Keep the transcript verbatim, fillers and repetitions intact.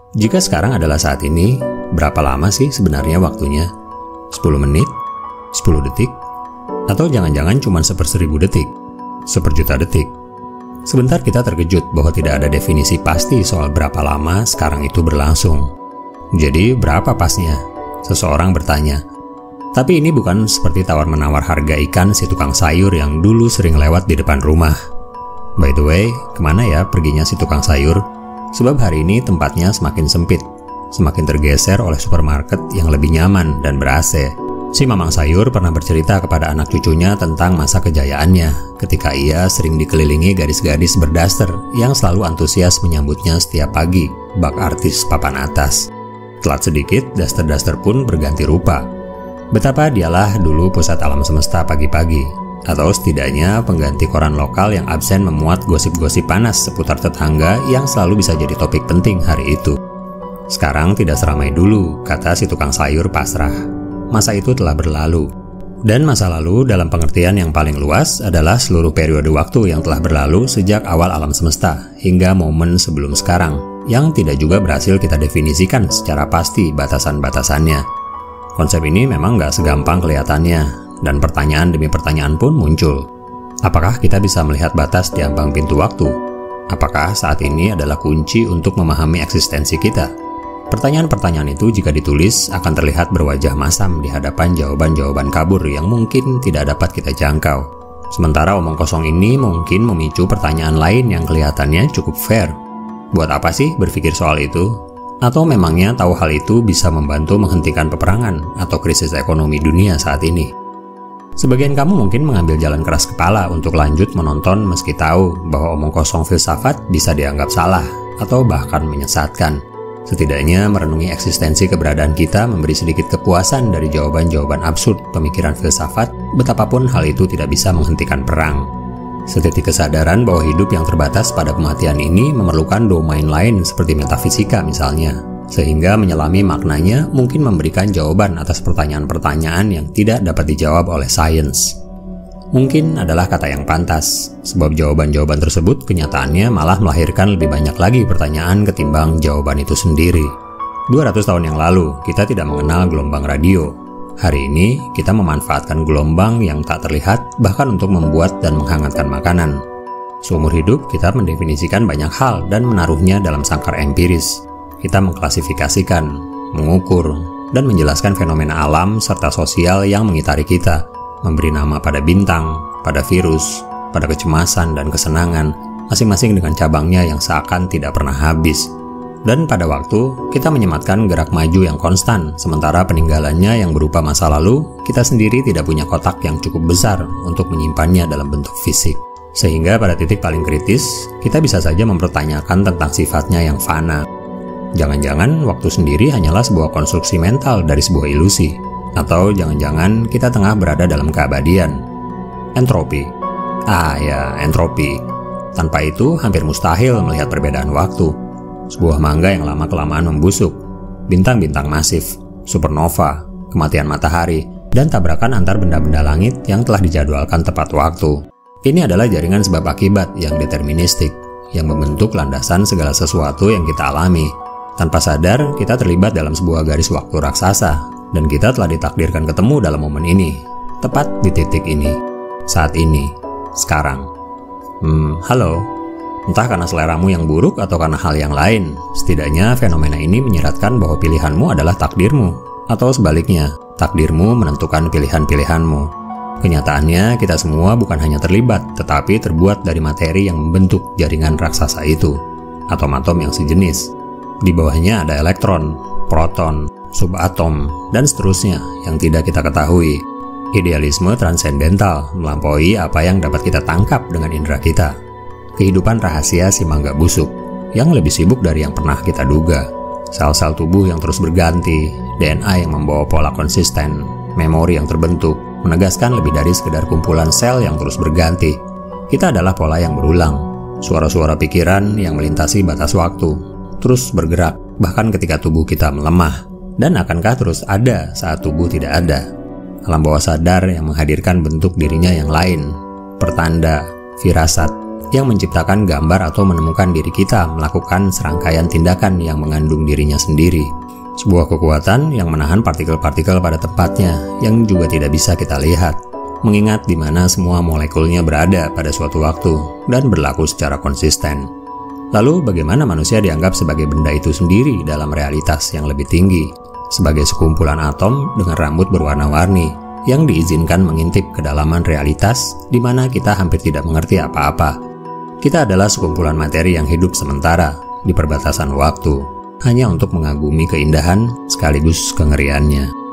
Jika sekarang adalah saat ini, berapa lama sih sebenarnya waktunya? sepuluh menit? sepuluh detik? Atau jangan-jangan cuma seperseribu detik? Seperjuta detik? Sebentar kita terkejut bahwa tidak ada definisi pasti soal berapa lama sekarang itu berlangsung. Jadi berapa pasnya? Seseorang bertanya. Tapi ini bukan seperti tawar-menawar harga ikan si tukang sayur yang dulu sering lewat di depan rumah. By the way, kemana ya perginya si tukang sayur? Sebab hari ini tempatnya semakin sempit, semakin tergeser oleh supermarket yang lebih nyaman dan ber-A C. Si mamang sayur pernah bercerita kepada anak cucunya tentang masa kejayaannya ketika ia sering dikelilingi gadis-gadis berdaster yang selalu antusias menyambutnya setiap pagi, bak artis papan atas. Telat sedikit, daster-daster pun berganti rupa. Betapa dialah dulu pusat alam semesta pagi-pagi, atau setidaknya pengganti koran lokal yang absen memuat gosip-gosip panas seputar tetangga yang selalu bisa jadi topik penting hari itu. Sekarang tidak seramai dulu, kata si tukang sayur pasrah. Masa itu telah berlalu. Dan masa lalu dalam pengertian yang paling luas adalah seluruh periode waktu yang telah berlalu sejak awal alam semesta hingga momen sebelum sekarang, yang tidak juga berhasil kita definisikan secara pasti batasan-batasannya. Konsep ini memang nggak segampang kelihatannya, dan pertanyaan demi pertanyaan pun muncul. Apakah kita bisa melihat batas di ambang pintu waktu? Apakah saat ini adalah kunci untuk memahami eksistensi kita? Pertanyaan-pertanyaan itu jika ditulis akan terlihat berwajah masam di hadapan jawaban-jawaban kabur yang mungkin tidak dapat kita jangkau. Sementara omong kosong ini mungkin memicu pertanyaan lain yang kelihatannya cukup fair. Buat apa sih berpikir soal itu? Atau memangnya tahu hal itu bisa membantu menghentikan peperangan atau krisis ekonomi dunia saat ini? Sebagian kamu mungkin mengambil jalan keras kepala untuk lanjut menonton meski tahu bahwa omong kosong filsafat bisa dianggap salah atau bahkan menyesatkan. Setidaknya merenungi eksistensi keberadaan kita memberi sedikit kepuasan dari jawaban-jawaban absurd pemikiran filsafat, betapapun hal itu tidak bisa menghentikan perang. Setitik kesadaran bahwa hidup yang terbatas pada kematian ini memerlukan domain lain seperti metafisika misalnya. Sehingga menyelami maknanya mungkin memberikan jawaban atas pertanyaan-pertanyaan yang tidak dapat dijawab oleh sains. Mungkin adalah kata yang pantas, sebab jawaban-jawaban tersebut kenyataannya malah melahirkan lebih banyak lagi pertanyaan ketimbang jawaban itu sendiri. dua ratus tahun yang lalu, kita tidak mengenal gelombang radio. Hari ini, kita memanfaatkan gelombang yang tak terlihat bahkan untuk membuat dan menghangatkan makanan. Seumur hidup, kita mendefinisikan banyak hal dan menaruhnya dalam sangkar empiris. Kita mengklasifikasikan, mengukur, dan menjelaskan fenomena alam serta sosial yang mengitari kita, memberi nama pada bintang, pada virus, pada kecemasan dan kesenangan, masing-masing dengan cabangnya yang seakan tidak pernah habis. Dan pada waktu, kita menyematkan gerak maju yang konstan, sementara peninggalannya yang berupa masa lalu, kita sendiri tidak punya kotak yang cukup besar untuk menyimpannya dalam bentuk fisik. Sehingga pada titik paling kritis, kita bisa saja mempertanyakan tentang sifatnya yang fana. Jangan-jangan waktu sendiri hanyalah sebuah konstruksi mental dari sebuah ilusi. Atau jangan-jangan kita tengah berada dalam keabadian. Entropi. Ah ya, entropi. Tanpa itu hampir mustahil melihat perbedaan waktu. Sebuah mangga yang lama-kelamaan membusuk, bintang-bintang masif, supernova, kematian matahari, dan tabrakan antar benda-benda langit yang telah dijadwalkan tepat waktu. Ini adalah jaringan sebab akibat yang deterministik, yang membentuk landasan segala sesuatu yang kita alami. Tanpa sadar, kita terlibat dalam sebuah garis waktu raksasa, dan kita telah ditakdirkan ketemu dalam momen ini, tepat di titik ini, saat ini, sekarang. Hmm, halo. Entah karena seleramu yang buruk atau karena hal yang lain, setidaknya fenomena ini menyiratkan bahwa pilihanmu adalah takdirmu, atau sebaliknya, takdirmu menentukan pilihan-pilihanmu. Kenyataannya, kita semua bukan hanya terlibat, tetapi terbuat dari materi yang membentuk jaringan raksasa itu, atom-atom yang sejenis. Di bawahnya ada elektron, proton, subatom, dan seterusnya yang tidak kita ketahui. Idealisme transendental melampaui apa yang dapat kita tangkap dengan indera kita. Kehidupan rahasia si mangga busuk, yang lebih sibuk dari yang pernah kita duga. Sel-sel tubuh yang terus berganti, D N A yang membawa pola konsisten, memori yang terbentuk, menegaskan lebih dari sekedar kumpulan sel yang terus berganti. Kita adalah pola yang berulang, suara-suara pikiran yang melintasi batas waktu, terus bergerak bahkan ketika tubuh kita melemah, dan akankah terus ada saat tubuh tidak ada. Alam bawah sadar yang menghadirkan bentuk dirinya yang lain, pertanda, firasat, yang menciptakan gambar atau menemukan diri kita melakukan serangkaian tindakan yang mengandung dirinya sendiri. Sebuah kekuatan yang menahan partikel-partikel pada tempatnya yang juga tidak bisa kita lihat, mengingat di mana semua molekulnya berada pada suatu waktu dan berlaku secara konsisten. Lalu bagaimana manusia dianggap sebagai benda itu sendiri dalam realitas yang lebih tinggi, sebagai sekumpulan atom dengan rambut berwarna-warni yang diizinkan mengintip kedalaman realitas di mana kita hampir tidak mengerti apa-apa. Kita adalah sekumpulan materi yang hidup sementara di perbatasan waktu, hanya untuk mengagumi keindahan sekaligus kengeriannya.